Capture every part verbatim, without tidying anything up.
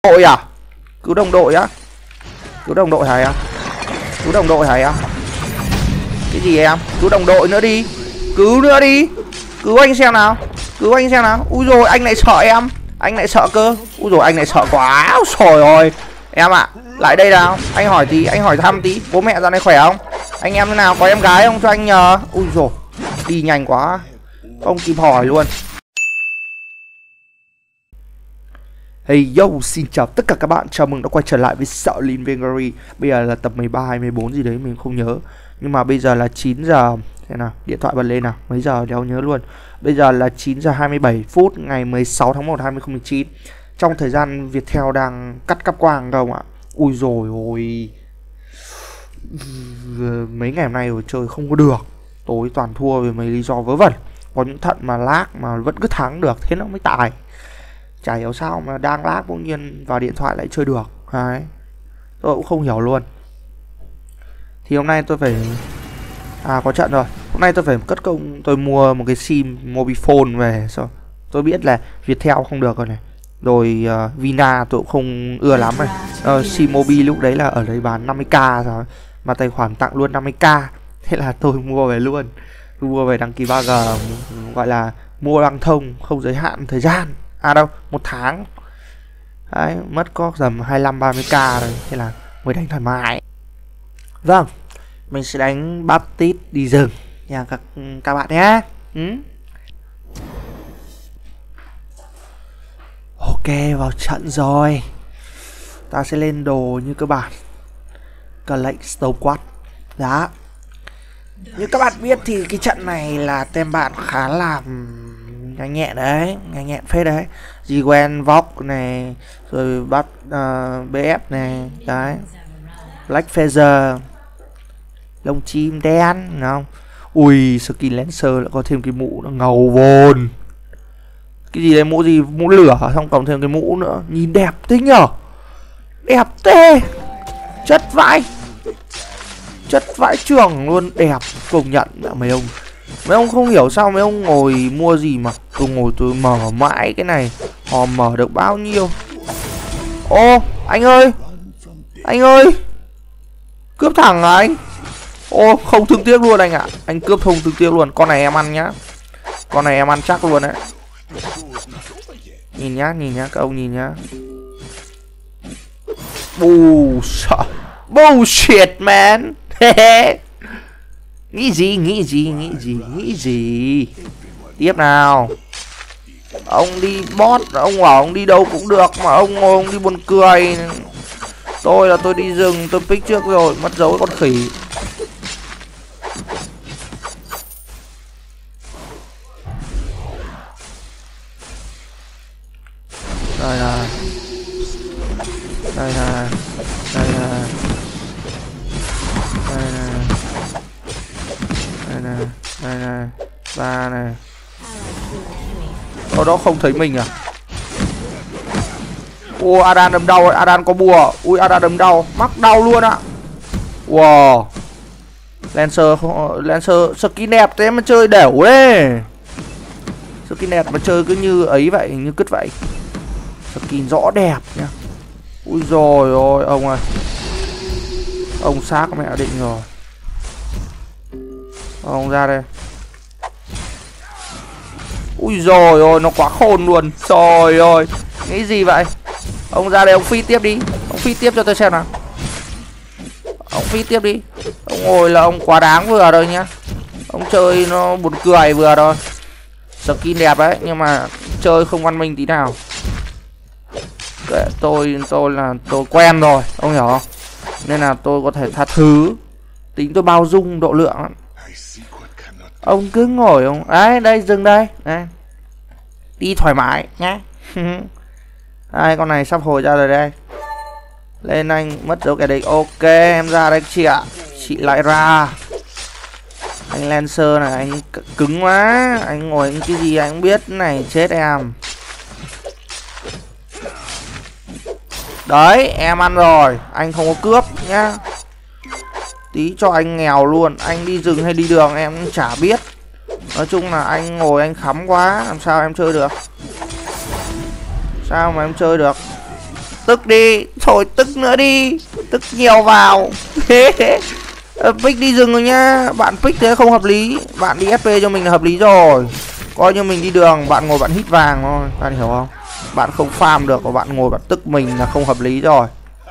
Đội à? Cứu đồng đội á? Cứu đồng đội hả em? Cứu đồng đội hả em? Cái gì em? Cứu đồng đội nữa đi. Cứu nữa đi. Cứu anh xem nào. Cứu anh xem nào. Úi rồi anh lại sợ em. Anh lại sợ cơ. Úi rồi anh lại sợ quá. Trời ơi. Em ạ, à, lại đây nào. Anh hỏi tí, anh hỏi thăm tí. Bố mẹ dạo này khỏe không? Anh em thế nào? Có em gái không cho anh nhờ? Úi rồi. Đi nhanh quá. Không kịp hỏi luôn. Hey yo, xin chào tất cả các bạn. Chào mừng đã quay trở lại với Shaolin Vengary. Bây giờ là tập mười ba hay mười bốn gì đấy mình không nhớ. Nhưng mà bây giờ là chín giờ. Thế nào, điện thoại bật lên nào. Mấy giờ đéo nhớ luôn. Bây giờ là chín giờ hai mươi bảy phút ngày mười sáu tháng một năm hai nghìn không trăm mười chín. Trong thời gian Viettel đang cắt cắp quang không ạ? Ui rồi ôi. Mấy ngày hôm nay rồi chơi không có được. Tối toàn thua vì mấy lý do vớ vẩn. Có những trận mà lag mà vẫn cứ thắng được, thế nó mới tài. Chả hiểu sao mà đang lag bỗng nhiên vào điện thoại lại chơi được. Đấy. Tôi cũng không hiểu luôn. Thì hôm nay tôi phải À có trận rồi. Hôm nay tôi phải cất công. Tôi mua một cái sim Mobifone về. Sao tôi biết là Viettel không được rồi này. Rồi uh, Vina tôi cũng không ưa lắm này. uh, Sim Mobi lúc đấy là ở đấy bán năm mươi k rồi. Mà tài khoản tặng luôn năm mươi k. Thế là tôi mua về luôn. Tôi mua về đăng ký ba G. Gọi là mua băng thông không giới hạn thời gian. À đâu, một tháng. Đấy, mất có tầm hai mươi lăm ba mươi k rồi. Thế là mới đánh thoải mái. Vâng, mình sẽ đánh Baptist đi rừng nha các các bạn nhé. ừ? Ok, vào trận rồi. Ta sẽ lên đồ như các bạn. Cả lệnh Stowquat. Đó. Như các bạn biết thì cái trận này là tem bạn khá là nhanh nhẹn đấy, nhanh nhẹn phết đấy. Gwen Vox này, rồi bắt uh, bê ép này, đấy. Black Feather, lông chim đen, đúng không? Ui, skin Lancer lại có thêm cái mũ nó ngầu vồn. Cái gì đấy, mũ gì, mũ lửa, xong cộng thêm cái mũ nữa, nhìn đẹp thế nhở? Đẹp tê. Chất vãi. Chất vãi trưởng luôn, đẹp, công nhận mấy ông. Mấy ông không hiểu sao mấy ông ngồi mua gì mà tôi ngồi tôi mở mãi cái này. Họ mở được bao nhiêu. Ô, anh ơi. Anh ơi. Cướp thẳng à anh? Ô, không thương tiếc luôn anh ạ. À. Anh cướp không thương tiếc luôn. Con này em ăn nhá. Con này em ăn chắc luôn đấy. Nhìn nhá, nhìn nhá, các ông nhìn nhá. Bullshit. Bullshit man. Nghĩ gì, nghĩ gì, nghĩ gì, nghĩ gì. Tiếp nào. Ông đi bot, ông bảo ông đi đâu cũng được. Mà ông ngồi ông đi buồn cười. Tôi là tôi đi rừng, tôi pick trước rồi. Mất dấu con khỉ. Đây là Đây là Đây là Đây là Đây là Đây là Ba này. Ở đó không thấy mình à? Ô, Adan đấm đau, Adan có bùa. Ui, Adan đấm đau, mắc đau luôn ạ. Wow. Lancer, Lancer skin đẹp thế mà chơi đểu đấy. Skin đẹp mà chơi cứ như ấy vậy, như cứt vậy. Skin rõ đẹp nhá. Ui rồi ôi, ông ơi. Ông xác mẹ định rồi. Ông ra đây. Ui rồi ôi, nó quá khôn luôn. Trời ơi, nghĩ gì vậy? Ông ra đây, ông phi tiếp đi. Ông phi tiếp cho tôi xem nào. Ông phi tiếp đi. Ông ngồi là ông quá đáng vừa rồi nhá. Ông chơi nó buồn cười vừa rồi. Skin đẹp đấy, nhưng mà chơi không văn minh tí nào. Kệ, tôi tôi là tôi quen rồi, ông hiểu không? Nên là tôi có thể tha thứ. Tính tôi bao dung độ lượng lắm. Ông cứ ngồi ông. Đấy, đây dừng đây. Đây. Đi thoải mái nhá. Đây, con này sắp hồi ra rồi đây. Lên anh, mất dấu kẻ địch. Ok, em ra đây chị ạ. Chị lại ra. Anh Lancer này, anh cứng quá. Anh ngồi anh cái gì anh cũng biết này, chết em. Đấy, em ăn rồi. Anh không có cướp nhá. Tí cho anh nghèo luôn. Anh đi rừng hay đi đường em cũng chả biết. Nói chung là anh ngồi anh khắm quá. Làm sao em chơi được? Sao mà em chơi được? tức đi, thôi tức nữa đi, tức nhiều vào. Pick đi rừng rồi nhá, bạn pick thế không hợp lý, bạn đi ép pê cho mình là hợp lý rồi. Coi như mình đi đường, bạn ngồi bạn hít vàng thôi, bạn hiểu không? Bạn không farm được và bạn ngồi bạn tức mình là không hợp lý rồi.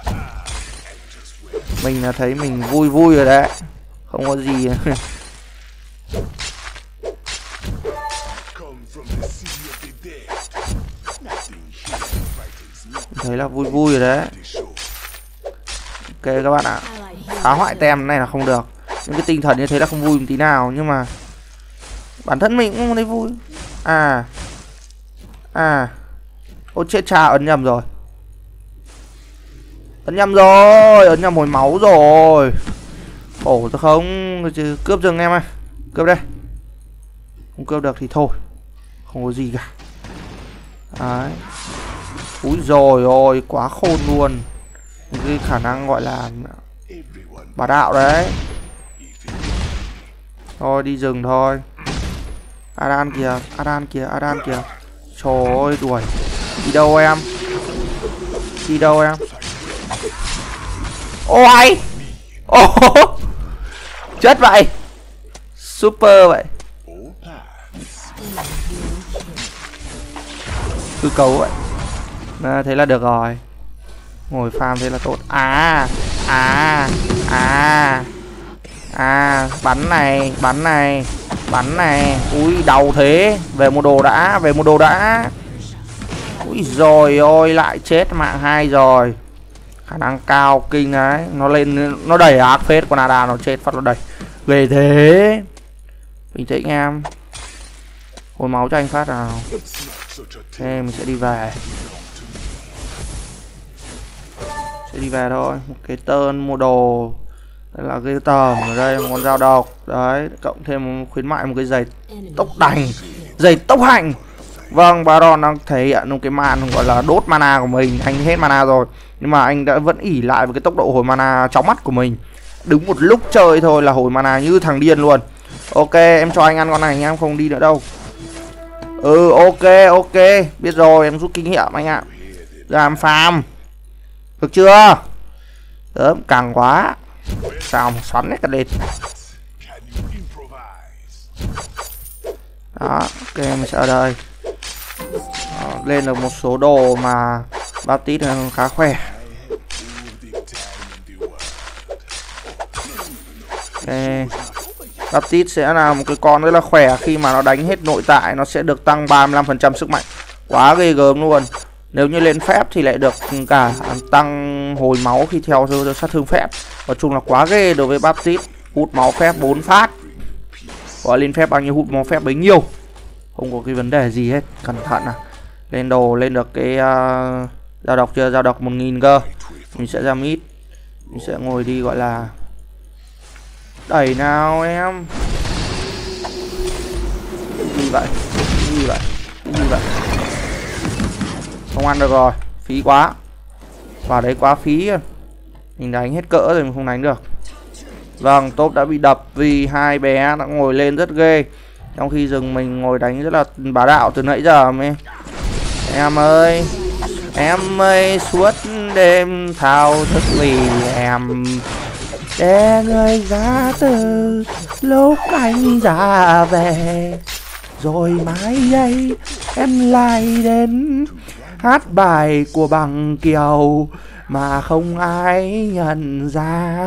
Mình là thấy mình vui vui rồi đấy, không có gì. Thấy là vui vui rồi đấy. Ok các bạn ạ, phá hoại tem này là không được. Những cái tinh thần như thế là không vui một tí nào, nhưng mà bản thân mình cũng không thấy vui. À à ô chết cha, ấn nhầm rồi, ấn nhầm rồi, ấn nhầm hồi máu rồi. Khổ tôi không chứ, cướp rừng em ơi, cướp đây. Không cướp được thì thôi, không có gì cả. Đấy. Úi rồi ôi, quá khôn luôn. Cái khả năng gọi là bá đạo đấy. Thôi đi rừng thôi. Adan kìa, Adan kìa, Adan kìa. Trời ơi đuổi. Đi đâu em? Đi đâu em? Ôi. Ồ. Chết vậy. Super vậy. Cứ cấu vậy. À, thế là được rồi. Ngồi farm thế là tốt. À. À. À. À. Bắn này. Bắn này. Bắn này. Ui đau thế. Về mua đồ đã. Về mua đồ đã. Ui rồi ôi. Lại chết mạng hai rồi. Khả năng cao kinh đấy. Nó lên. Nó đẩy ác phết. Con Ada nó chết phát nó đẩy. Về thế. Bình tĩnh em. Hồi máu cho anh phát nào. Thế mình sẽ đi về. Sẽ đi về thôi. Một cái tơn mua đồ. Đây là cái tầm ở đây, một con dao độc. Đấy, cộng thêm một khuyến mại một cái giày tốc đành, giày tốc hành. Vâng, Baron đang thể hiện một cái màn gọi là đốt mana của mình. Anh hết mana rồi, nhưng mà anh đã vẫn ỉ lại với cái tốc độ hồi mana chóng mắt của mình. Đứng một lúc chơi thôi là hồi mana như thằng điên luôn. Ok, em cho anh ăn con này nha, em không đi nữa đâu. Ừ, ok, ok. Biết rồi, em rút kinh nghiệm anh ạ. Làm farm. Được chưa? Đớm, càng quá. Sao mà xoắn hết cả lên. Đó, ok, mình sẽ ở đây. Đó, lên được một số đồ mà Baptiste khá khỏe. Ok. Baptiste sẽ là một cái con rất là khỏe. Khi mà nó đánh hết nội tại nó sẽ được tăng ba mươi lăm phần trăm sức mạnh. Quá ghê gớm luôn. Nếu như lên phép thì lại được cả tăng hồi máu khi theo sát thương phép. Nói chung là quá ghê đối với Baptiste. Hút máu phép bốn phát. Gọi lên phép bao nhiêu hút máu phép bấy nhiêu. Không có cái vấn đề gì hết. Cẩn thận nào. Lên đồ lên được cái uh, giao độc chưa? Giao độc một nghìn cơ. Mình sẽ ra mid. Mình sẽ ngồi đi gọi là đẩy nào em. Gì vậy? Gì vậy? Gì vậy? Không ăn được rồi. Phí quá. Vào đấy quá phí. Mình đánh hết cỡ rồi mình không đánh được. Vâng, top đã bị đập vì hai bé đã ngồi lên rất ghê. Trong khi rừng mình ngồi đánh rất là bá đạo từ nãy giờ mới. Em ơi, em ơi suốt đêm thao thức vì em. Để người ra từ lúc anh ra về. Rồi mai đây em lại đến hát bài của Bằng Kiều mà không ai nhận ra.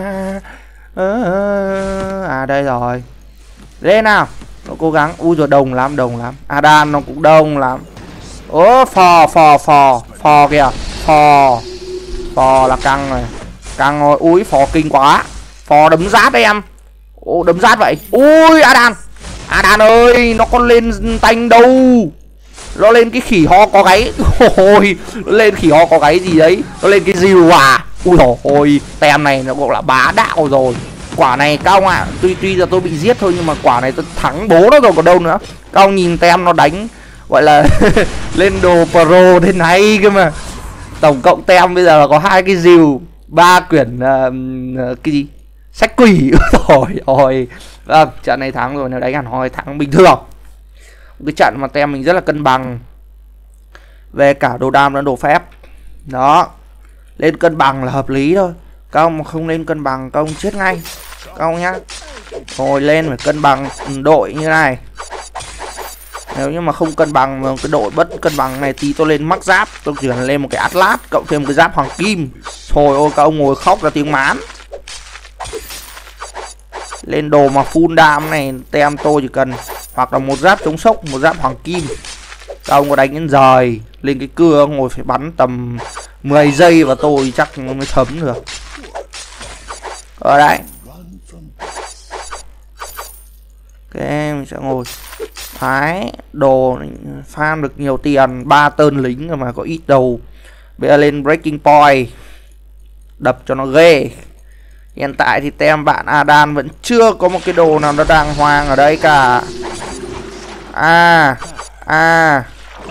À đây rồi. Lên nào. Nó cố gắng. Ui rồi đồng lắm, đồng lắm. Adan nó cũng đông lắm. Ố phò phò phò phò kìa. Phò. Phò là căng rồi. Căng rồi. Ui phò kinh quá. Phò đấm rát đấy em. Ô đấm rát vậy. Ui Adan. Adan ơi, nó còn lên tanh đâu. Nó lên cái khỉ ho có gáy. Ôi, nó lên khỉ ho có gáy gì đấy. Nó lên cái rìu à. Ui dồi ôi, tem này nó cũng là bá đạo rồi. Quả này các ông ạ, à, tuy tuy là tôi bị giết thôi nhưng mà quả này tôi thắng bố nó rồi còn đâu nữa. Các ông nhìn tem nó đánh gọi là lên đồ pro thế này cơ mà. Tổng cộng tem bây giờ là có hai cái rìu, ba quyển uh, cái gì? Sách quỷ. Rồi ôi. Vâng, trận này thắng rồi, nếu đánh hẳn hoi thắng bình thường. Cái trận mà tem mình rất là cân bằng về cả đồ đam lẫn đồ phép. Đó. Lên cân bằng là hợp lý thôi. Các ông mà không lên cân bằng các ông chết ngay. Các ông nhá. Ngồi lên phải cân bằng đội như này. Nếu như mà không cân bằng mà cái đội bất cân bằng này tí tôi lên mắc giáp, tôi chuyển lên một cái Atlas cộng thêm một cái giáp hoàng kim. Trời ơi các ông ngồi khóc ra tiếng mán. Lên đồ mà full đam này tem tôi chỉ cần hoặc là một giáp chống sốc, một giáp hoàng kim. Các ông có đánh đến rời lên cái cưa ngồi phải bắn tầm mười giây và tôi chắc mới thấm được. Ở đây. Ok, mình sẽ ngồi. Đấy, đồ farm được nhiều tiền, ba tơn lính rồi mà có ít đầu. Bây giờ lên breaking point. Đập cho nó ghê. Hiện tại thì tem bạn Adan vẫn chưa có một cái đồ nào nó đàng hoàng ở đây cả. À, à,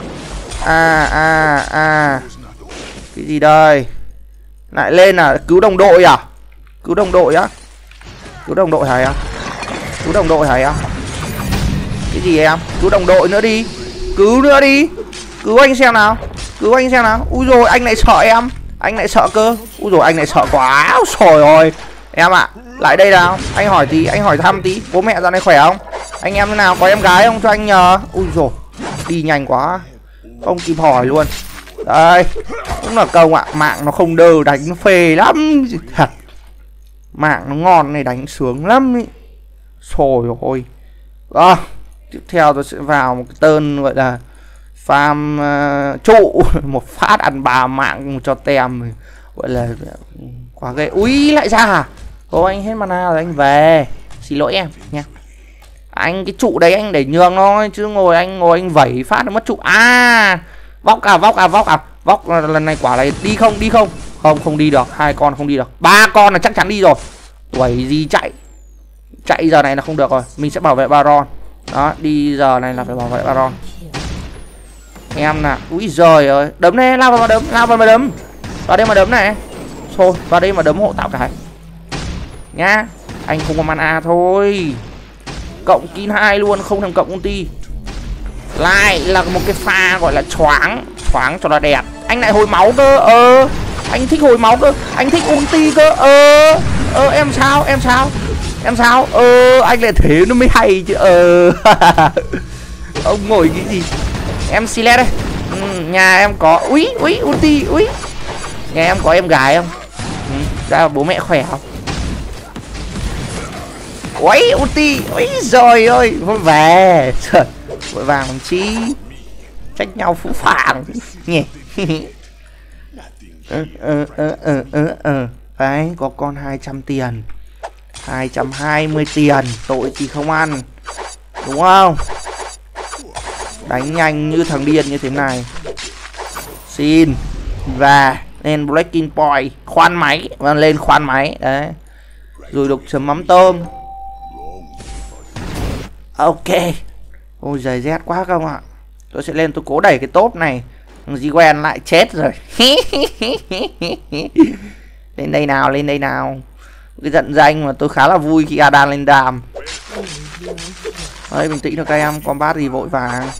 à, à, à. Cái gì đây? Lại lên à? Cứu đồng đội à? Cứu đồng đội á? Cứu đồng đội hả em? Cứu đồng đội hả em? Cái gì em? Cứu đồng đội nữa đi. Cứu nữa đi. Cứu anh xem nào. Cứu anh xem nào. Úi rồi anh lại sợ em. Anh lại sợ cơ. Úi rồi anh lại sợ quá. Trời ơi. Em ạ, à, lại đây nào. Anh hỏi tí, anh hỏi thăm tí. Bố mẹ dạo này khỏe không? Anh em thế nào? Có em gái không cho anh nhờ? Ui rồi đi nhanh quá. Không kịp hỏi luôn. Đây. Cũng là câu ạ. À, mạng nó không đơ đánh phê lắm. Thật. Mạng nó ngon này đánh sướng lắm ý. Trời ơi. À, tiếp theo tôi sẽ vào một cái tên gọi là farm uh, trụ. Một phát ăn bà mạng cho tem. Gọi là quá ghê. Ui lại ra à? Ô anh hết mana rồi anh về. Xin lỗi em nha. Anh cái trụ đấy anh để nhường thôi. Chứ ngồi anh ngồi anh vẩy phát nó mất trụ. À vóc à vóc à vóc à. Vóc lần này quả này đi không đi không. Không không đi được. Hai con không đi được. Ba con là chắc chắn đi rồi. Tuổi gì chạy. Chạy giờ này là không được rồi. Mình sẽ bảo vệ Baron. Đó đi giờ này là phải bảo vệ Baron. Em nè. Úi giời ơi. Đấm này lao vào mà đấm. Lao vào mà đấm. Vào đây mà đấm này. Thôi vào đây mà đấm hộ tạo cái nhá. Anh không có mana thôi. Cộng kin hai luôn. Không thèm cộng ulti. Lại là một cái pha gọi là choáng. Choáng cho nó đẹp. Anh lại hồi máu cơ. Ờ anh thích hồi máu cơ. Anh thích ulti cơ. Ờ Ờ em sao em sao Em sao Ờ anh lại thế nó mới hay chứ. Ờ ông ngồi cái gì. Em Silet đây. Ừ, nhà em có. Úi úi ulti úi. Nhà em có em gái không? Ừ, ra bố mẹ khỏe không? Ui ulti. Ui rồi ơi. Vội về. Trời, vội vàng làm chi. Trách nhau phũ phàng nhỉ. Ờ ờ ờ ờ ờ ờ đấy có con hai trăm tiền. Hai trăm hai mươi tiền. Tội gì không ăn. Đúng không? Đánh nhanh như thằng điên như thế này. Xin. Và lên breaking point. Khoan máy. Và lên khoan máy. Đấy. Rồi đục chấm mắm tôm. Ok. Ôi giời rét quá không ạ. Tôi sẽ lên tôi cố đẩy cái top này. Gwen lại chết rồi. Lên đây nào. Lên đây nào. Cái trận danh mà tôi khá là vui khi Adan lên đàm. Đấy bình tĩnh thôi các em. Combat gì vội vàng.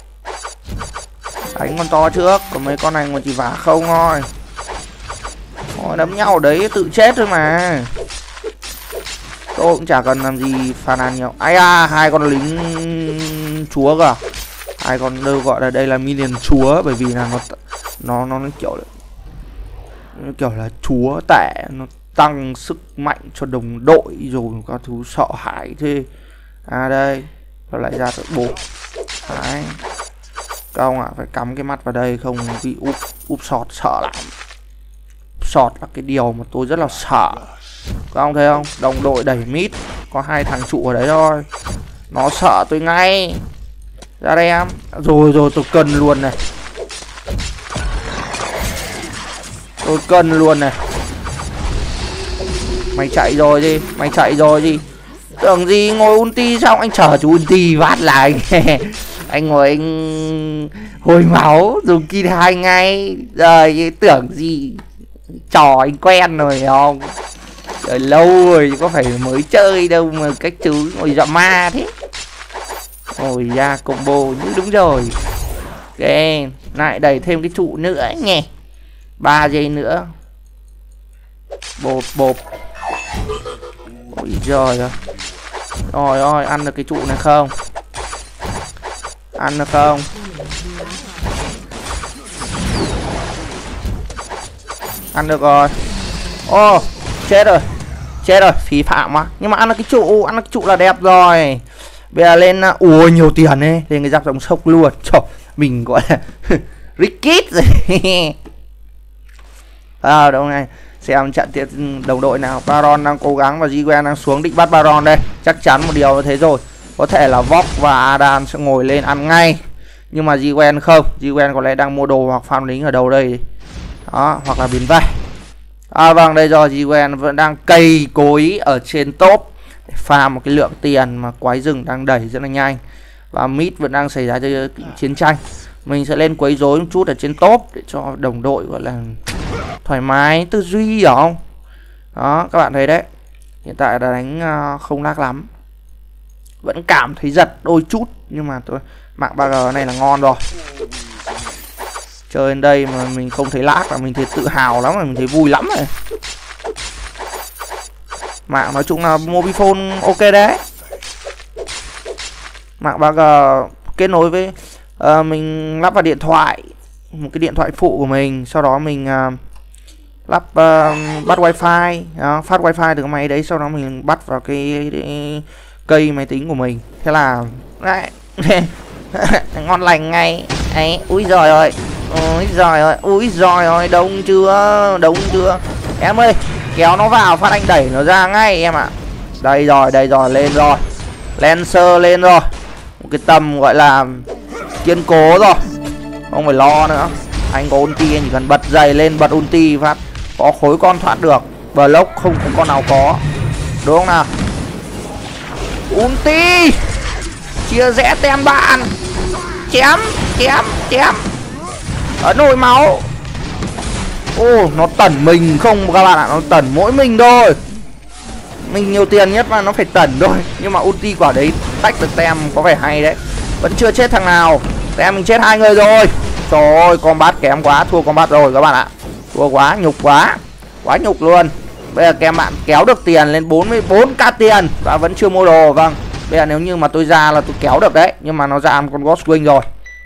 Đánh con to trước. Còn mấy con này mà chỉ vả không thôi. Thôi đấm nhau ở đấy tự chết thôi mà. Tôi cũng chả cần làm gì phàn nàn nhiều. Ai à hai con lính chúa cơ. Hai con đâu gọi là đây là minion chúa. Bởi vì là nó Nó nó, nó kiểu là nó kiểu là chúa tệ. Nó tăng sức mạnh cho đồng đội rồi các thứ sợ hãi thế. À đây. Nó lại ra tới bố. Đấy. Các ông ạ à, phải cắm cái mắt vào đây không bị úp úp sọt sợ lắm. Sọt là cái điều mà tôi rất là sợ. Các ông thấy không? Đồng đội đẩy mid. Có hai thằng trụ ở đấy thôi. Nó sợ tôi ngay. Ra đây em. Rồi rồi tôi cần luôn này. Tôi cần luôn này. Mày chạy rồi đi. Mày chạy rồi đi. Tưởng gì ngồi ulti xong anh chờ chú ulti vát lại. Anh ngồi anh hồi máu dùng kin hai ngay. Rồi tưởng gì trò anh quen rồi không. Rồi lâu rồi có phải mới chơi đâu mà cách chú ngồi dọa ma thế. Ngồi ra combo như đúng rồi. Ok. Lại đẩy thêm cái trụ nữa nhỉ. Ba giây nữa. Bộp bộp. Ôi giời ơi. Rồi ơi, ăn được cái trụ này không? Ăn được không? Ăn được rồi. Ô, oh, chết rồi. Chết rồi, phí phạm quá. Nhưng mà ăn được cái trụ, ăn được cái trụ là đẹp rồi. Bây giờ lên, ui nhiều tiền ấy. Lên cái giáp dòng sốc luôn. Trời, mình gọi là Rickit rồi. À, đâu này. Xem trận tiết đồng đội nào. Baron đang cố gắng và Jiwen đang xuống định bắt Baron đây. Chắc chắn một điều như thế rồi. Có thể là Vox và Adan sẽ ngồi lên ăn ngay. Nhưng mà Jiwen không. Jiwen có lẽ đang mua đồ hoặc farm lính ở đâu đây. Đó, hoặc là biến về. À vâng, đây rồi, Jiwen vẫn đang cây cối ở trên top để farm một cái lượng tiền mà quái rừng đang đẩy rất là nhanh. Và mid vẫn đang xảy ra chiến tranh. Mình sẽ lên quấy rối một chút ở trên top để cho đồng đội gọi là thoải mái tư duy, hiểu không? Đó, các bạn thấy đấy. Hiện tại đã đánh không lag lắm. Vẫn cảm thấy giật đôi chút. Nhưng mà tôi mạng ba G này là ngon rồi. Chơi đến đây mà mình không thấy lag là mình thấy tự hào lắm, mà mình thấy vui lắm rồi. Mạng nói chung là Mobifone ok đấy. Mạng ba G kết nối với uh, mình lắp vào điện thoại, một cái điện thoại phụ của mình. Sau đó mình uh, lắp uh, bắt wifi, uh, phát wifi từ cái máy đấy. Sau đó mình bắt vào cái, cái cây máy tính của mình. Thế là đấy, ngon lành ngay ấy. Úi giời ơi, úi giời ơi, úi giời ơi, đông chưa, đông chưa em ơi. Kéo nó vào, phát anh đẩy nó ra ngay em ạ. À. Đây rồi, đây rồi, lên rồi. Lancer lên rồi. Một cái tầm gọi là kiên cố rồi, không phải lo nữa. Anh có ulti, anh chỉ cần bật giày lên, bật ulti phát có khối con thoát được. Block không có con nào có, đúng không nào? Ulti chia rẽ tem bạn, chém chém chém ở nồi máu. Ô, nó tẩn mình không các bạn ạ, nó tẩn mỗi mình thôi. Mình nhiều tiền nhất mà nó phải tẩn thôi. Nhưng mà ulti quả đấy tách được tem có vẻ hay đấy. Vẫn chưa chết thằng nào. Tem mình chết hai người rồi. Trời ơi, combat kém quá, thua combat rồi các bạn ạ. Thua quá, nhục quá. Quá nhục luôn. Bây giờ kem bạn kéo được tiền lên bốn mươi bốn k tiền và vẫn chưa mua đồ. Vâng, bây giờ nếu như mà tôi ra là tôi kéo được đấy. Nhưng mà nó ra một con Ghostwing rồi.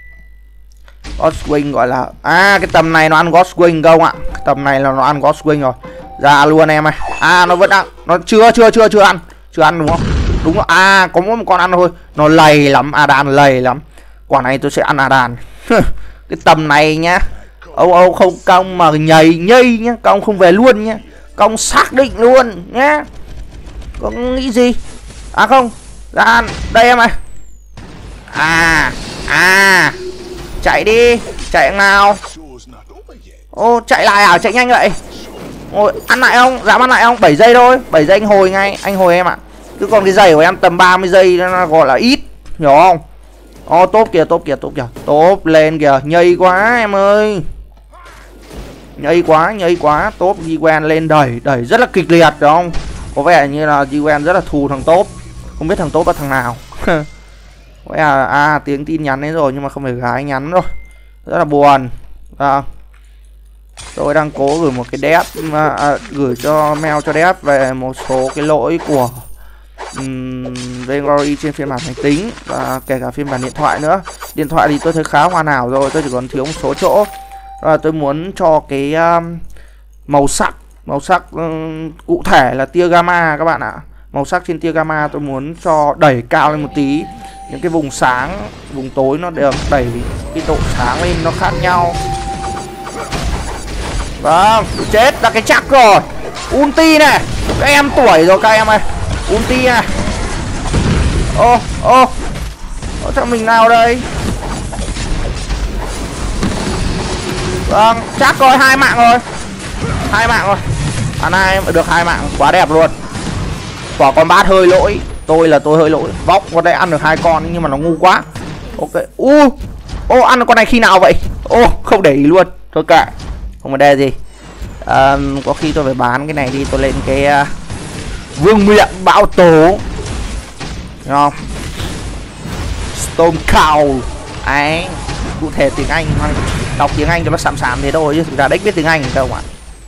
Ghostwing gọi là... À, cái tầm này nó ăn Ghostwing không ạ. Cái tầm này là nó ăn Ghostwing rồi. Ra luôn em ơi. À, nó vẫn ăn. Nó chưa, chưa, chưa, chưa ăn. Chưa ăn đúng không? Đúng rồi. À, có một con ăn thôi. Nó lầy lắm, Adan lầy lắm. Quả này tôi sẽ ăn Adan. Cái tầm này nhá. Âu Âu không công mà nhầy nhây nhá. Công không về luôn nhá. Công xác định luôn nhá. Có nghĩ gì? À không. Ra ăn. Đây em ơi. À. À. Chạy đi. Chạy nào. Ô, chạy lại à? Chạy nhanh vậy. Ôi, ăn lại không? Dám ăn lại không? bảy giây thôi. bảy giây anh hồi ngay. Anh hồi em ạ. Cứ còn cái giày của em tầm ba mươi giây nó gọi là ít. Hiểu không? Ô, tốt kìa, tốt kìa, tốt kìa. Tốt lên kìa. Nhây quá em ơi. Nhây quá, nhây quá. Tốt Jiwen lên đẩy. Đẩy rất là kịch liệt đúng không? Có vẻ như là Jiwen rất là thù thằng Tốt. Không biết thằng Tốt là thằng nào. Vậy à, à, tiếng tin nhắn đấy rồi. Nhưng mà không phải gái nhắn rồi. Rất là buồn. À, tôi đang cố gửi một cái dev à, à, gửi cho mail cho dev về một số cái lỗi của um, Vainglory trên phiên bản máy tính và kể cả phiên bản điện thoại nữa. Điện thoại thì tôi thấy khá hoàn hảo rồi, tôi chỉ còn thiếu một số chỗ. Và tôi muốn cho cái um, màu sắc màu sắc um, cụ thể là tia gamma các bạn ạ. Màu sắc trên tia gamma tôi muốn cho đẩy cao lên một tí. Những cái vùng sáng, vùng tối nó được đẩy cái độ sáng lên nó khác nhau. Vâng, chết là cái chắc rồi. Ulti này, các em tuổi rồi các em ơi. Ulti này. Ô, ô. Ô, cho mình nào đây. Vâng, chắc rồi, hai mạng rồi. Hai mạng rồi. Ăn hai được hai mạng, quá đẹp luôn. Quả con bát hơi lỗi. Tôi là tôi hơi lỗi. Vóc có thể ăn được hai con nhưng mà nó ngu quá. Ok. U. Ô, ăn con này khi nào vậy? Ô, không để ý luôn. Thôi kệ. Không vấn đề gì. À, có khi tôi phải bán cái này đi. Tôi lên cái uh, vương miện bão tố. Đúng không? Storm Cow. Ấy. Cụ thể tiếng Anh. Đọc tiếng Anh cho nó sạm sạm thế thôi chứ thực ra đếch biết tiếng Anh đâu ạ.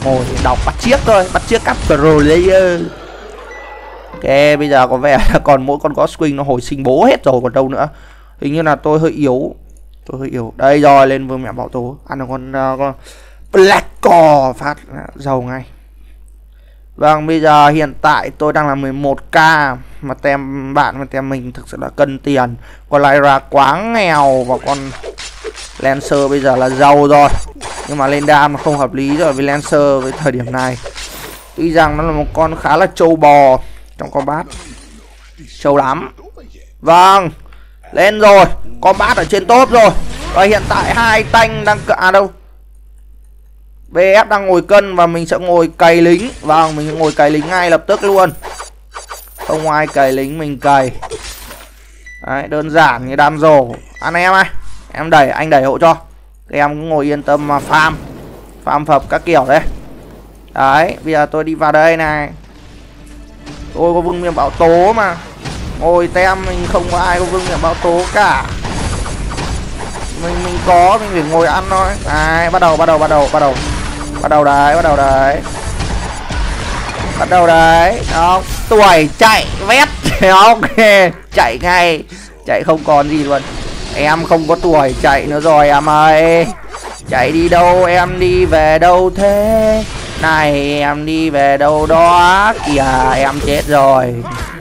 ngồi đọc bắt chiếc thôi, bắt chiếc cắp pro layer. Ok, bây giờ có vẻ là còn mỗi con Godswing nó hồi sinh bố hết rồi còn đâu nữa. Hình như là tôi hơi yếu. Tôi hơi yếu. Đây rồi, lên vương mẹ bảo tố. Ăn được con, uh, con Black Core phát giàu ngay. Vâng, bây giờ hiện tại tôi đang là mười một k. Mà tem bạn và tem mình thực sự là cân tiền. Con Lyra quá nghèo. Và con Lancer bây giờ là giàu rồi. Nhưng mà lên đam không hợp lý rồi với Lancer với thời điểm này. Tuy rằng nó là một con khá là trâu bò trong combat. Trâu lắm. Vâng, lên rồi. Combat ở trên top rồi. Và hiện tại hai tanh đang à đâu bê ép đang ngồi cân và mình sẽ ngồi cày lính. Vâng, mình ngồi cày lính ngay lập tức luôn. Không ai cày lính, mình cày. Đấy, đơn giản như đam rổ. Anh em ơi, em đẩy, anh đẩy hộ cho. Các em cũng ngồi yên tâm mà farm. Farm phập các kiểu đấy. Đấy, bây giờ tôi đi vào đây này. Tôi có vương miện bão tố mà. Ngồi tem mình không có ai có vương miện bão tố cả. Mình mình có, mình phải ngồi ăn thôi. Đấy, bắt đầu, bắt đầu, bắt đầu, bắt đầu. Bắt đầu đấy, bắt đầu đấy. Bắt đầu đấy. Đó, tuổi chạy vét. Ok, chạy ngay. Chạy không còn gì luôn. Em không có tuổi chạy nữa rồi em ơi. Chạy đi đâu, em đi về đâu thế? Này, em đi về đâu đó. Kìa, em chết rồi.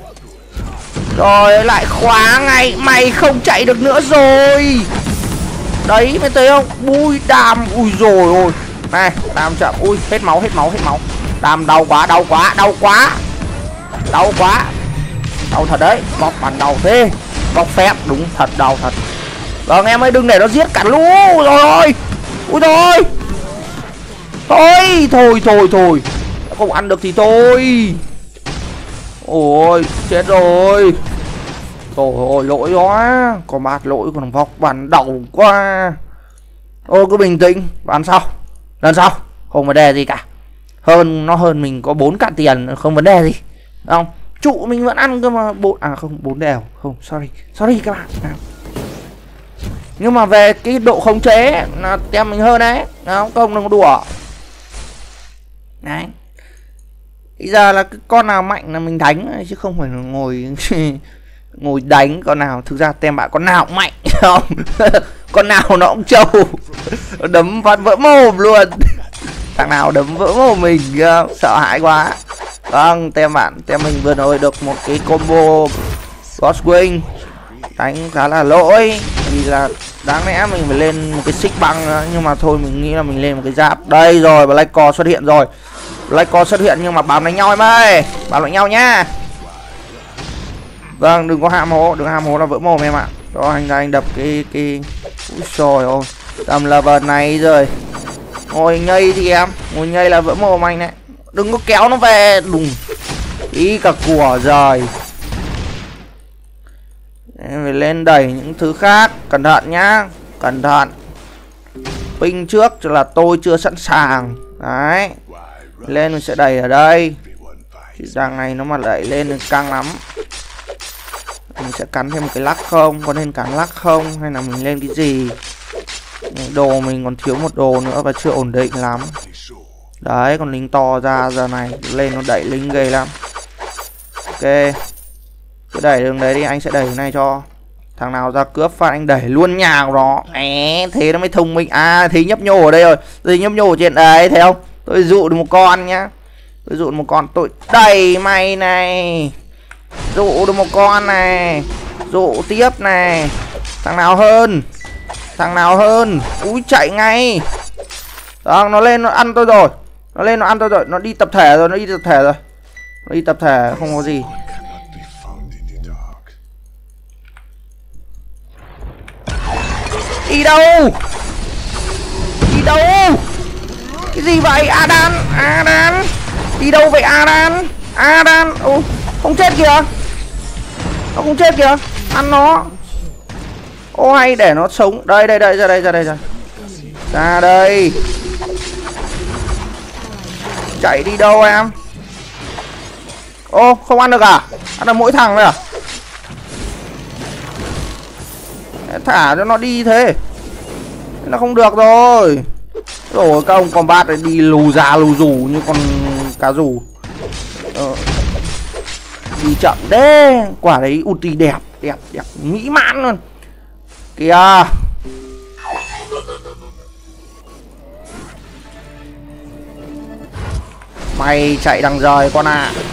Rồi lại khóa ngay. Mày không chạy được nữa rồi. Đấy, mày thấy không? Bui đam. Ui rồi ôi. Này, đam chậm. Ui, hết máu, hết máu, hết máu. Đam đau quá, đau quá, đau quá. Đau quá. Đau thật đấy. Bọc bàn đau thế. Bọc phép, đúng thật, đau thật. Vâng, em ơi, đừng để nó giết cả lũ. Rồi. Ui thôi. Thôi, thôi, thôi, thôi. Không ăn được thì thôi. Ôi, chết rồi. Trời ơi, lỗi quá. Có bát lỗi còn vọc bàn đầu quá. Ô, cứ bình tĩnh. Bàn sau. Lần sau. Không vấn đề gì cả. Hơn, nó hơn mình có bốn cạn tiền. Không vấn đề gì. Không? Trụ mình vẫn ăn cơ mà. bốn à không, bốn đều. Không, sorry. Sorry các bạn. Nhưng mà về cái độ khống chế là tem mình hơn đấy. Không, không đừng có đùa. Đấy. Bây giờ là cái con nào mạnh là mình đánh chứ không phải là ngồi ngồi đánh con nào. Thực ra tem bạn con nào cũng mạnh không. Con nào nó cũng trâu. Đấm phát vỡ mồm luôn. Thằng nào đấm vỡ mồm mình sợ hãi quá. Vâng, tem bạn tem mình vừa rồi được một cái combo Godswing đánh khá là lỗi. Vì là đáng lẽ mình phải lên một cái xích băng nữa. Nhưng mà thôi mình nghĩ là mình lên một cái giáp. Đây rồi, Black Core xuất hiện rồi. Black Core xuất hiện nhưng mà bám đánh nhau em ơi. Bám đánh nhau nhá. Vâng, đừng có ham hố. Đừng ham hố là vỡ mồm em ạ. Đó, anh ra anh đập cái cái úi trời ơi. Tầm level này rồi. Ngồi nhây thì em. Ngồi nhây là vỡ mồm anh đấy. Đừng có kéo nó về. Đùng. Ý cả của rồi. Em phải lên đẩy những thứ khác. Cẩn thận nhá. Cẩn thận. Ping trước cho là tôi chưa sẵn sàng. Đấy. Lên mình sẽ đẩy ở đây. Chứ rằng này nó mà đẩy lên thì căng lắm. Mình sẽ cắn thêm một cái lắc không? Có nên cắn lắc không? Hay là mình lên cái gì? Đồ mình còn thiếu một đồ nữa và chưa ổn định lắm. Đấy, còn lính to ra giờ này lên nó đẩy lính ghê lắm. Ok. Cứ đẩy đường đấy đi, anh sẽ đẩy cái này cho. Thằng nào ra cướp phát anh đẩy luôn nhà của nó. Ế, thế nó mới thông minh. À, thấy nhấp nhô ở đây rồi. Thấy nhấp nhô ở trên đấy, thấy không? Tôi dụ được một con nhá. Tôi dụ được một con, tôi đẩy mày này. Dụ được một con này. Dụ tiếp này. Thằng nào hơn? Thằng nào hơn? Úi chạy ngay. Đó, nó lên nó ăn tôi rồi. Nó lên nó ăn tôi rồi. Nó đi tập thể rồi, nó đi tập thể rồi. Nó đi tập thể không có gì. Đi đâu? Đi đâu? Cái gì vậy? Adan, Adan. Đi đâu vậy Adan? Adan, ô, không chết kìa. Nó không chết kìa. Ăn nó. Ô hay để nó sống. Đây đây đây, ra đây ra đây ra. Ra đây. Chạy đi đâu em? Ô, không ăn được à? Ăn được mỗi thằng thôi à? Thả cho nó đi thế. Thế là không được rồi. Rồi các ông combat ấy đi lù già lù rù như con cá rù. Ờ. Đi chậm đấy. Quả đấy ulti đẹp, đẹp, đẹp, mỹ mãn luôn. Kìa. Mày chạy đằng rời con ạ. À.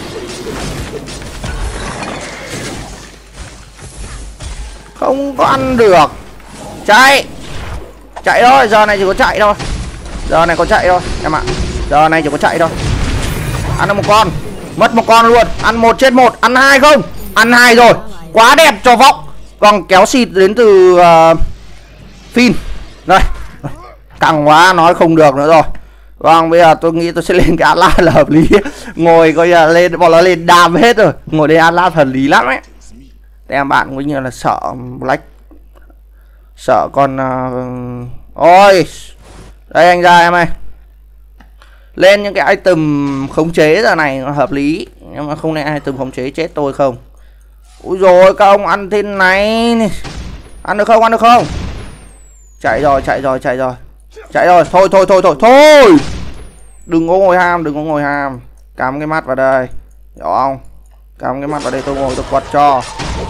Không có ăn được. Chạy. Chạy thôi, giờ này chỉ có chạy thôi. Giờ này có chạy thôi em ạ. Giờ này chỉ có chạy thôi. Ăn được một con. Mất một con luôn. Ăn một chết một. Ăn hai không? Ăn hai rồi. Quá đẹp cho Vóc. Còn kéo xịt đến từ uh, Phin. Đây. Căng quá nói không được nữa rồi. Vâng, bây giờ tôi nghĩ tôi sẽ lên cái Atlas là hợp lý. Ngồi coi như lên, bọn nó lên đam hết rồi. Ngồi đây Atlas hợp lý lắm ấy. Em bạn cũng như là sợ Black. Sợ con uh... ôi. Đây anh ra em ơi. Lên những cái item khống chế giờ này hợp lý. Nhưng mà không nên item khống chế chết tôi không. Úi rồi các ông ăn thế này. Ăn được không, ăn được không? Chạy rồi, chạy rồi, chạy rồi. Chạy rồi, thôi thôi thôi thôi thôi. Đừng có ngồi ham, đừng có ngồi ham. Cắm cái mắt vào đây. Hiểu không? Cắm cái mắt vào đây tôi ngồi tôi quật cho.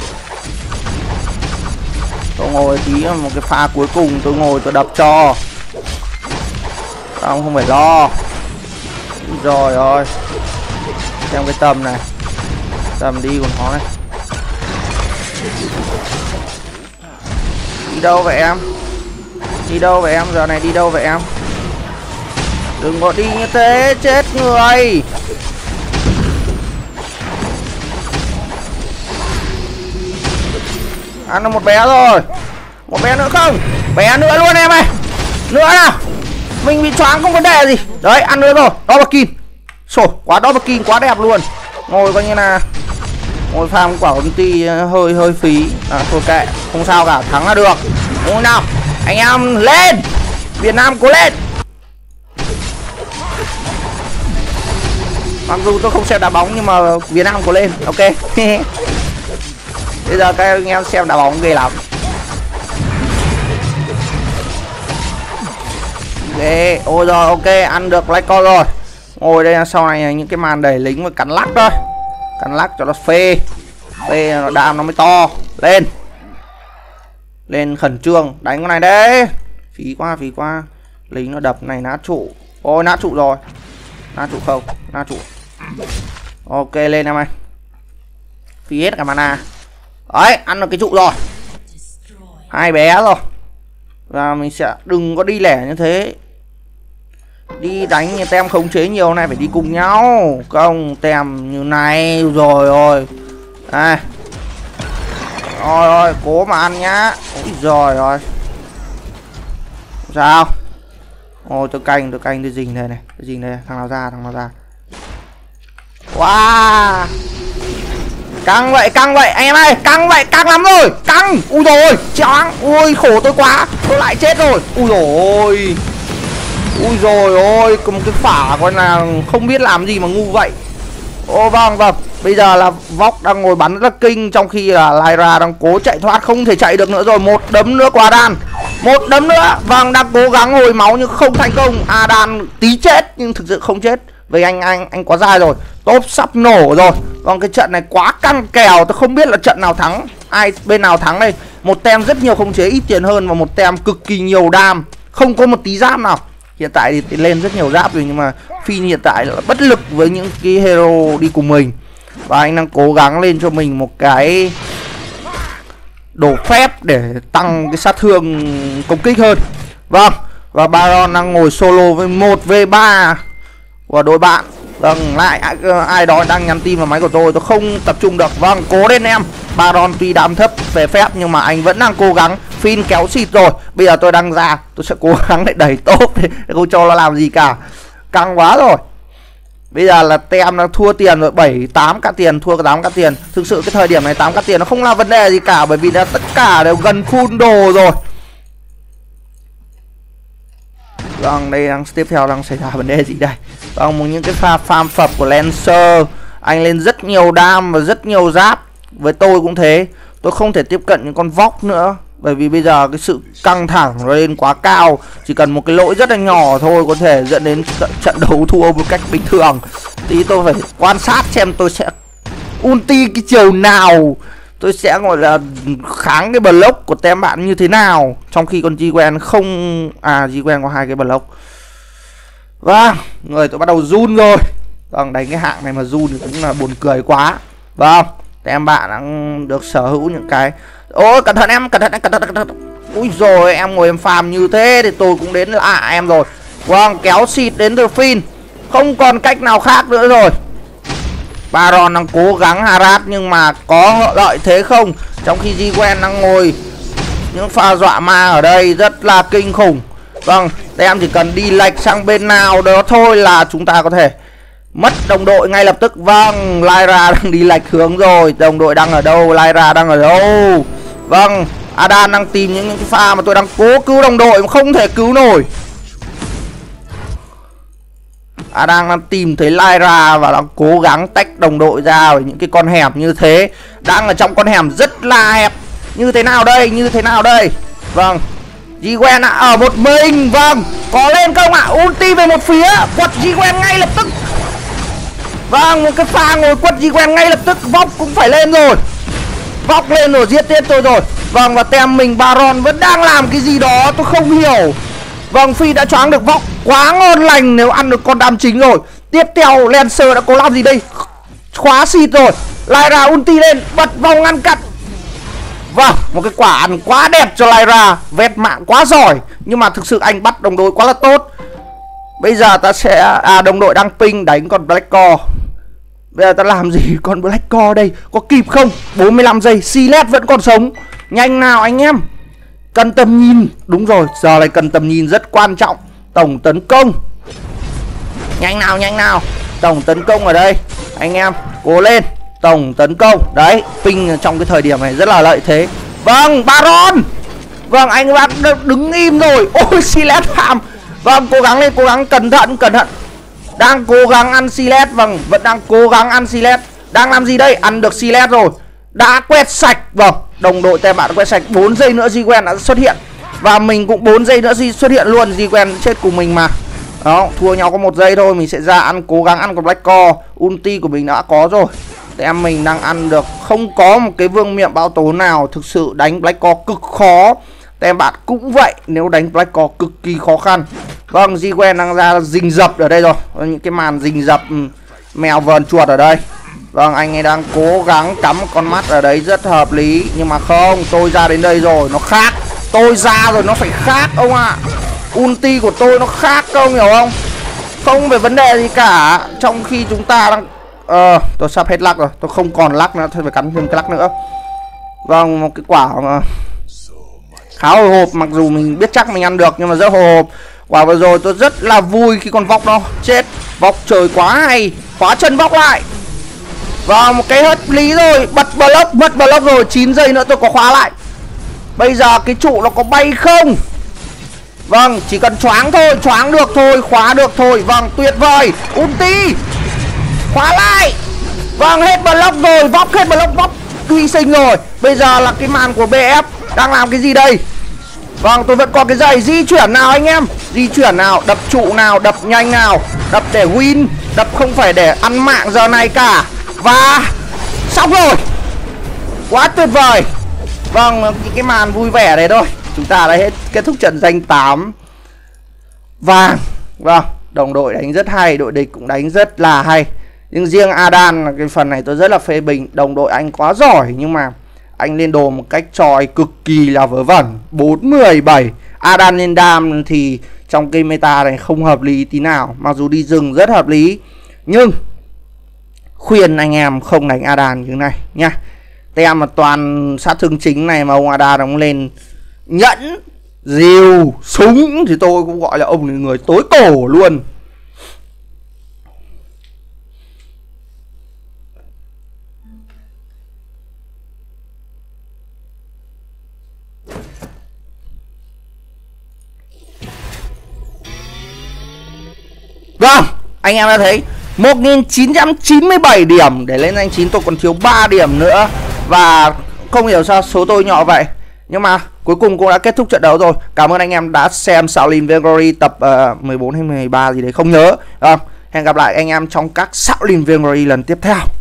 Tôi ngồi tí một cái pha cuối cùng tôi ngồi tôi đập cho. Không, không phải lo. Rồi rồi. Xem cái tầm này. Tầm đi còn khó này. Đi đâu vậy em? Đi đâu vậy em? Giờ này đi đâu vậy em? Đừng có đi như thế, chết người. Ăn được một bé rồi. Một bé nữa không? Bé nữa luôn em ơi. Nữa nào. Mình bị choáng không vấn đề gì. Đấy, ăn nữa rồi. Double kill. Sổ, quá double kill, quá đẹp luôn. Ngồi coi như là ngồi farm quả ulti hơi hơi phí. À, thôi kệ, không sao cả, thắng là được. Ngồi nào. Anh em lên. Việt Nam cố lên. Mặc dù tôi không xem đá bóng nhưng mà Việt Nam cố lên. Ok. Bây giờ các anh em xem đá bóng ghê lắm. Ok, ôi rồi ok, ăn được Black Call rồi. Ngồi đây sau này những cái màn đẩy lính và cắn lắc thôi. Cắn lắc cho nó phê. Phê nó đam nó mới to. Lên. Lên khẩn trương, đánh con này đấy. Phí quá, phí quá. Lính nó đập này nát trụ. Ôi nát trụ rồi. Nát trụ không, nát trụ. Ok lên em ơi. Phí hết cả mana. Đấy, ăn được cái trụ rồi. Hai bé rồi. Và mình sẽ đừng có đi lẻ như thế. Đi đánh như tem khống chế nhiều này phải đi cùng nhau. Không tem như này. Rồi rồi. Đây. Rồi rồi, cố mà ăn nhá. Ôi rồi rồi. Sao? Ôi tôi canh, tôi canh tôi dình đây này. Tôi dình đây, thằng nào ra, thằng nào ra. Wow. Căng vậy, căng vậy, anh em ơi, căng vậy, căng lắm rồi, căng. Ui rồi, choáng, ui khổ tôi quá, tôi lại chết rồi. Ui rồi, ui rồi ôi, có một cái phả coi là không biết làm gì mà ngu vậy. Ô vâng vâng, bây giờ là Vóc đang ngồi bắn rất kinh trong khi là Lyra đang cố chạy thoát không thể chạy được nữa rồi. Một đấm nữa quá đan, một đấm nữa, vâng đang cố gắng hồi máu nhưng không thành công. Adan tí chết nhưng thực sự không chết. Vì anh anh anh quá dài rồi. Top sắp nổ rồi. Còn cái trận này quá căng kèo. Tôi không biết là trận nào thắng. Ai bên nào thắng đây. Một tem rất nhiều khống chế ít tiền hơn. Và một tem cực kỳ nhiều đam. Không có một tí giáp nào. Hiện tại thì lên rất nhiều giáp rồi. Nhưng mà Phin hiện tại là bất lực với những cái hero đi cùng mình. Và anh đang cố gắng lên cho mình một cái đồ phép để tăng cái sát thương công kích hơn. Vâng. Và Baron đang ngồi solo với một v ba của đội bạn. Vâng, lại ai, ai đó đang nhắn tin vào máy của tôi, tôi không tập trung được. Vâng, cố lên em. Baron tuy đam thấp về phép nhưng mà anh vẫn đang cố gắng. Phin kéo xịt rồi. Bây giờ tôi đang ra, tôi sẽ cố gắng để đẩy top để không cho nó làm gì cả. Căng quá rồi. Bây giờ là tem nó thua tiền rồi, bảy tám cả tiền, thua tám cả tiền. Thực sự cái thời điểm này tám cả tiền nó không là vấn đề gì cả, bởi vì là tất cả đều gần full đồ rồi. Vâng, đây đang tiếp theo đang xảy ra vấn đề gì đây? Vâng, một những cái pha farm phập của Lancer. Anh lên rất nhiều đam và rất nhiều giáp. Với tôi cũng thế. Tôi không thể tiếp cận những con Vóc nữa. Bởi vì bây giờ cái sự căng thẳng nó lên quá cao. Chỉ cần một cái lỗi rất là nhỏ thôi có thể dẫn đến trận đấu thua một cách bình thường. Tí tôi phải quan sát xem tôi sẽ ulti cái chiều nào, tôi sẽ gọi là kháng cái block của tem bạn như thế nào. Trong khi con Gwen không... À Gwen có hai cái block. Vâng, người tôi bắt đầu run rồi. Vâng, đánh cái hạng này mà run thì cũng là buồn cười quá. Vâng, tem bạn đang được sở hữu những cái... Ôi cẩn thận em, cẩn thận em, cẩn thận, cẩn thận. Úi rồi em ngồi em farm như thế thì tôi cũng đến lạ em rồi. Vâng, kéo xịt đến từ Phin. Không còn cách nào khác nữa rồi. Baron đang cố gắng harass nhưng mà có lợi thế không? Trong khi Gwen đang ngồi những pha dọa ma ở đây rất là kinh khủng. Vâng, em chỉ cần đi lệch sang bên nào đó thôi là chúng ta có thể mất đồng đội ngay lập tức. Vâng, Lyra đang đi lệch hướng rồi. Đồng đội đang ở đâu? Lyra đang ở đâu? Vâng, Adan đang tìm những, những cái pha mà tôi đang cố cứu đồng đội mà không thể cứu nổi. Adan đang tìm thấy Lyra và đang cố gắng tách đồng đội ra ở những cái con hẻm như thế. Đang ở trong con hẻm rất là hẹp. Như thế nào đây? Như thế nào đây? Vâng, Gwen à, ở một mình. Vâng, có lên không ạ? À? Ulti về một phía, quật Gwen ngay lập tức. Vâng, một cái pha ngồi quật Gwen ngay lập tức. Vóc cũng phải lên rồi. Vóc lên rồi, giết tiếp tôi rồi. Vâng, và tem mình Baron vẫn đang làm cái gì đó tôi không hiểu. Vâng, Phi đã choáng được Vóc. Quá ngon lành nếu ăn được con đam chính rồi. Tiếp theo Lancer đã có làm gì đây? Khóa xịt rồi. Lyra ulti lên, bật vòng ngăn cắt. Vâng, một cái quả ăn quá đẹp cho Lyra. Vét mạng quá giỏi. Nhưng mà thực sự anh bắt đồng đội quá là tốt. Bây giờ ta sẽ... À, đồng đội đang ping đánh con Blackcore. Bây giờ ta làm gì con Blackcore đây? Có kịp không? bốn mươi lăm giây. Silet vẫn còn sống. Nhanh nào anh em. Cần tầm nhìn. Đúng rồi, giờ này cần tầm nhìn rất quan trọng. Tổng tấn công. Nhanh nào, nhanh nào. Tổng tấn công ở đây. Anh em, cố lên. Tổng tấn công. Đấy, ping trong cái thời điểm này rất là lợi thế. Vâng, Baron. Vâng, anh bạn đứng im rồi. Ôi, Silet phạm. Vâng, cố gắng lên, cố gắng, cẩn thận, cẩn thận. Đang cố gắng ăn Silet. Vâng, vẫn đang cố gắng ăn Silet. Đang làm gì đây? Ăn được Silet rồi. Đã quét sạch. Vâng, đồng đội tem bạn quét sạch. Bốn giây nữa Gwen đã xuất hiện. Và mình cũng bốn giây nữa xuất hiện luôn. Gwen chết cùng mình mà. Đó, thua nhau có một giây thôi. Mình sẽ ra ăn, cố gắng ăn con Blackcore. Ulti của mình đã có rồi. Tem mình đang ăn được. Không có một cái vương miện bão tố nào. Thực sự đánh Blackcore cực khó. Tem bạn cũng vậy. Nếu đánh Blackcore cực kỳ khó khăn. Vâng, Gwen đang ra rình rập ở đây rồi. Những cái màn rình rập mèo vờn chuột ở đây. Vâng, anh ấy đang cố gắng cắm con mắt ở đấy rất hợp lý. Nhưng mà không, tôi ra đến đây rồi. Nó khác. Tôi ra rồi nó phải khác ông ạ. À. Ulti của tôi nó khác ông hiểu không? Không về vấn đề gì cả. Trong khi chúng ta đang... Ờ, uh, tôi sắp hết lắc rồi. Tôi không còn lắc nữa, tôi phải cắn thêm cái lắc nữa. Vâng, một cái quả mà khá hồi hộp. Mặc dù mình biết chắc mình ăn được nhưng mà rất hồi hộp. Quả vừa rồi tôi rất là vui khi con Vóc nó chết. Vóc trời quá hay. Khóa chân Vóc lại. Và một cái hết lý rồi. Bật block, mất block rồi. Chín giây nữa tôi có khóa lại. Bây giờ cái trụ nó có bay không? Vâng, chỉ cần choáng thôi. Choáng được thôi, khóa được thôi. Vâng, tuyệt vời. Ulti. Khóa lại. Vâng, hết block rồi. Vóc hết block, Vóc hy sinh rồi. Bây giờ là cái màn của bê ép. Đang làm cái gì đây? Vâng, tôi vẫn có cái giày. Di chuyển nào anh em. Di chuyển nào, đập trụ nào, đập nhanh nào. Đập để win. Đập không phải để ăn mạng giờ này cả. Và xong rồi. Quá tuyệt vời. Vâng, những cái màn vui vẻ đấy thôi. Chúng ta đã hết kết thúc trận danh tám vàng. Vâng, đồng đội đánh rất hay. Đội địch cũng đánh rất là hay. Nhưng riêng Adan, cái phần này tôi rất là phê bình. Đồng đội anh quá giỏi. Nhưng mà anh lên đồ một cách tròi cực kỳ là vớ vẩn. Bốn mười bảy. Adan lên đam thì trong cái meta này không hợp lý tí nào. Mặc dù đi rừng rất hợp lý. Nhưng khuyên anh em không đánh Adan như thế này nha. Tem mà toàn sát thương chính này mà ông Adan đóng lên nhẫn, rìu, súng thì tôi cũng gọi là ông là người tối cổ luôn. Vâng, anh em đã thấy một nghìn chín trăm chín mươi bảy điểm để lên danh chín, tôi còn thiếu ba điểm nữa. Và không hiểu sao số tôi nhỏ vậy. Nhưng mà cuối cùng cũng đã kết thúc trận đấu rồi. Cảm ơn anh em đã xem Shaolin Victory tập uh, mười bốn hay mười ba gì đấy không nhớ. À, hẹn gặp lại anh em trong các Shaolin Victory lần tiếp theo.